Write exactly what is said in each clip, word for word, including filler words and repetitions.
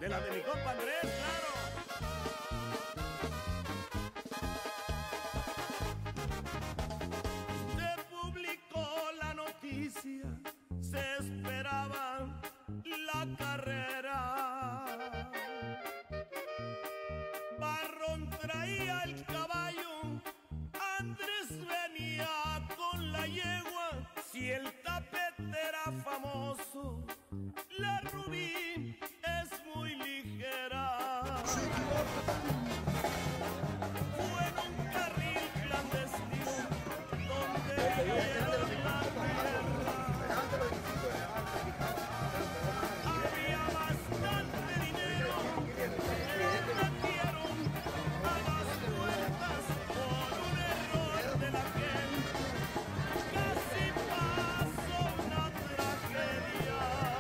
De la de mi compa Andrés, claro. Se publicó la noticia, se esperaba la carrera. Barrón traía el caballo, Andrés venía con la yegua. Si el tapete era famoso, la Rubí es muy ligera. Fue en un carril clandestino donde cayeron la tierra. Había bastante dinero, lo metieron a las puertas por un error de la gente. Casi pasó una tragedia.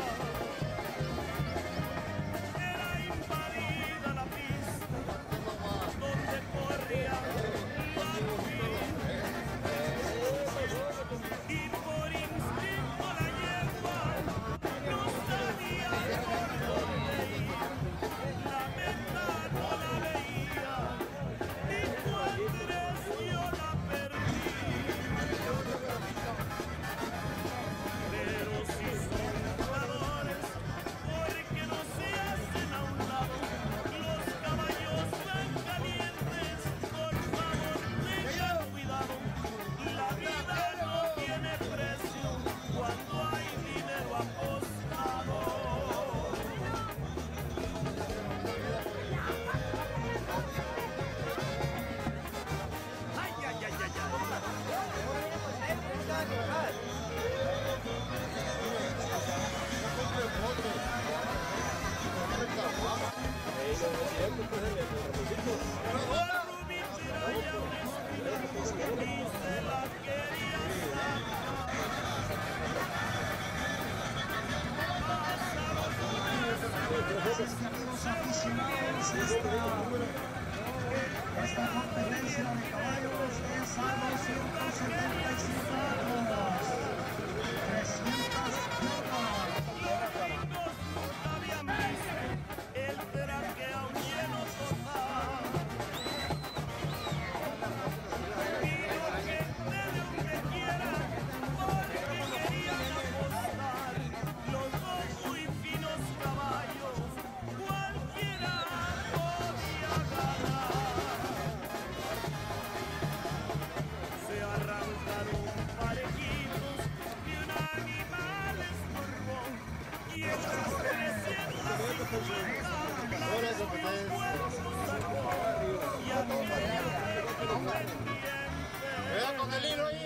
Era invadida la pista donde corría la Rubí, y por instinto la yegua no sabía por dónde ir. La meta no la veía y Andrés yo la perdí. Pero si son jugadores, porque no se hacen a un lado. Los caballos van calientes, por favor tengan cuidado. La vida no tiene precio cuando hay dinero apostado. Ay, ay, ay, ay, ay. La Rubí traía un espíritu y se la quería sacar. Estimados aficionados, esta, esta competencia de caballos es a doscientos setenta y cinco años, trescientas piernas. Los gringos nunca habían visto el traje a un lleno total. Vino gente de donde quiera porque querían apostar. Los dos muy finos caballos, cualquiera podía ganar. Se arrancaron parejitos y un animal estornó, y en las trescientas cincuenta los cuerpos sacó, y aquella vez pendiente. Cuidado con el hilo ahí.